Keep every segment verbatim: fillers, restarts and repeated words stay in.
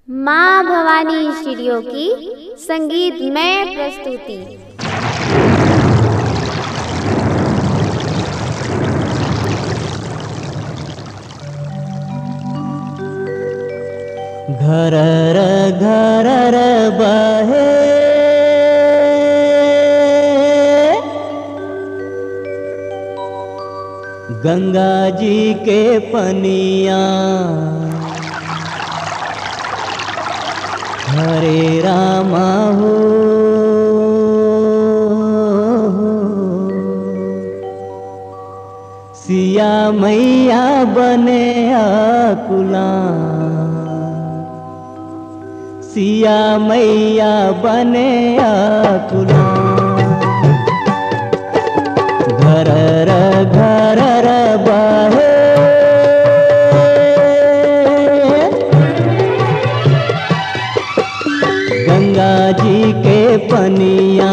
माँ भवानी स्टूडियो की संगीतमय प्रस्तुति। घरर घरर बहे गंगा जी के पनिया, हरे रामा हो सिया मैया बने आकुला, सिया मैया बने आकुला। घरर घरर बहे गंगा जी के पनिया,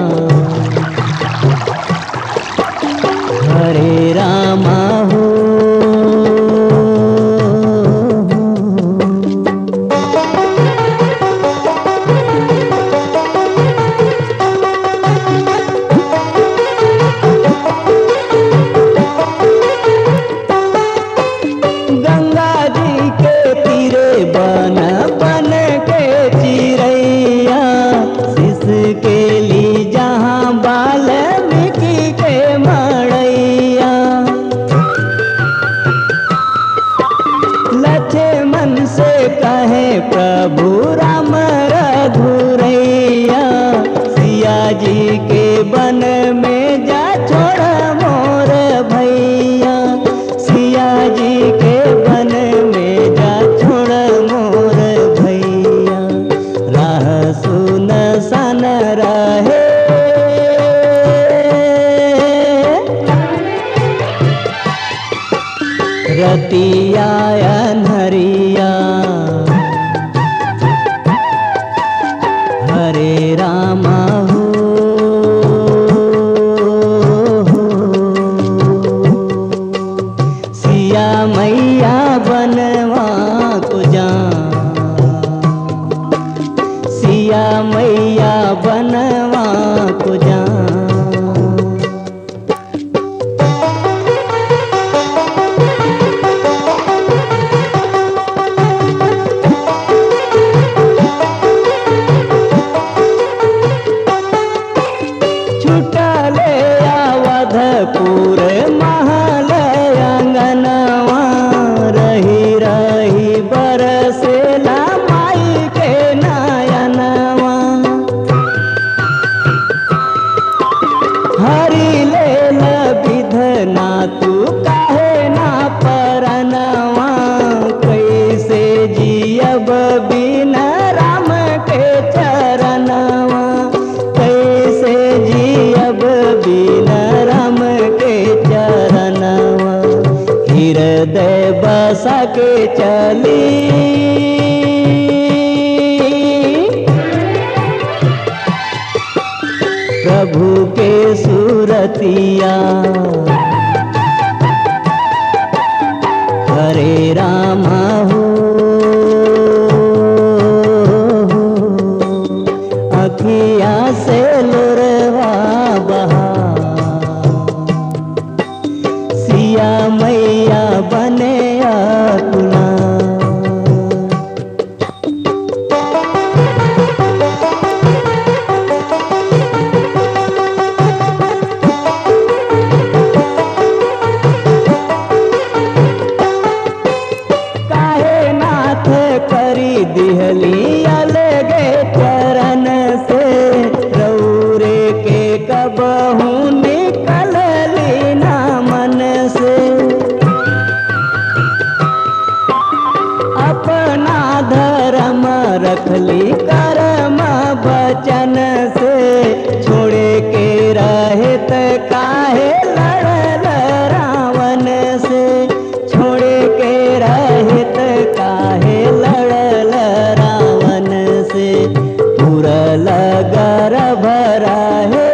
हरे रामा हो प्रभु राम रघुरैया, सिया जी के बन में जा छोड़ मोर भैया, सिया जी के बन में जा छोड़ मोर भैया। राह सुन सन रहे रतिया अन्हरिया, हरे रामा हो सिया मैया बनवा को जा, सिया मैया बनवा को जा। पूरे महल अंगनवा रही रही बरसेला माई के नयनवा, हरि लेल विधना तू काहे ना परनवा, कैसे जियब बिना राम के चरणवा, कैसे जियब बिना राम के चरणवा। हृदय बसा के चली प्रभु के सूरतिया, हरे रामा हो अखिया से लोरवा बहा, सिया मैया बने आकुला। काहे नाथ करी दिहली अलगे चरण से, रौरे के कबहू निकल लीना मन से, अपना धर्म रखली कर्म बचन से, छोड़े के रहत काहे लड़ल रावण से, छोड़े के रहत काहे लड़ल रावण से। पुरल गर्भ रहे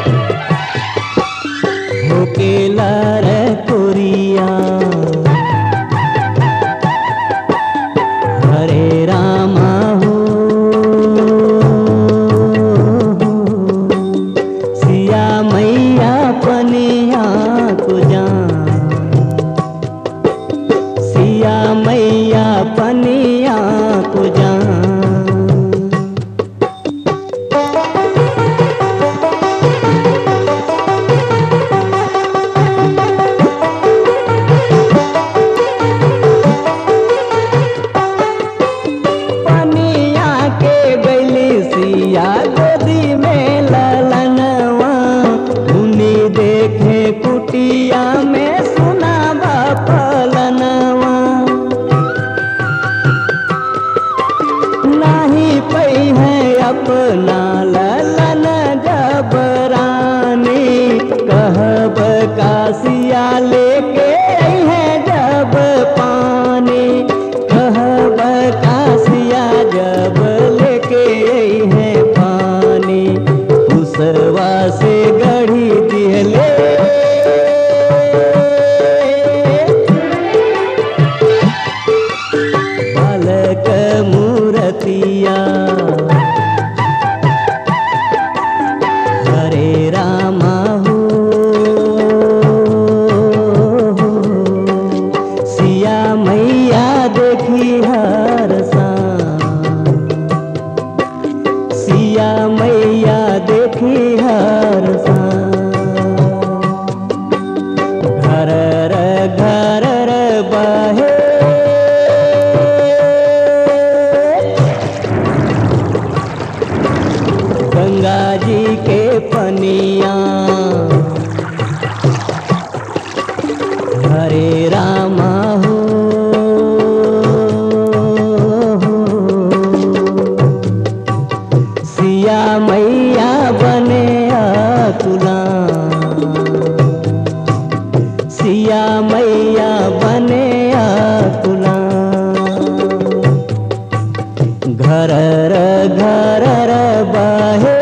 होके लर कुरिया, बहे। गंगा जी के पनिया हरे रामा हो, सिया मैया बने आकुला, सिया मैया बने आकुला। घर घर बहे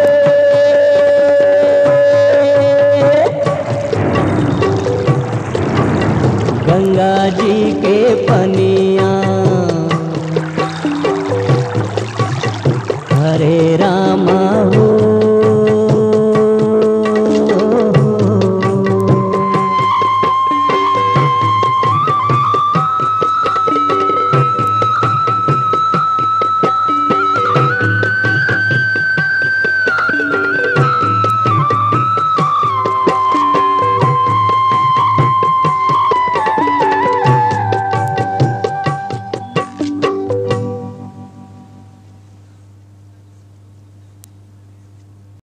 गंगा जी के पनिया हरे राम